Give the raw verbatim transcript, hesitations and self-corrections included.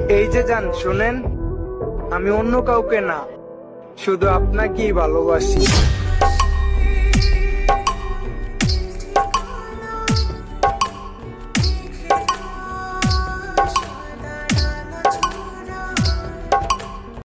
এই যে যান শুনেন, আমি অন্য কাউকে না, শুধু আপনাকেই ভালোবাসি।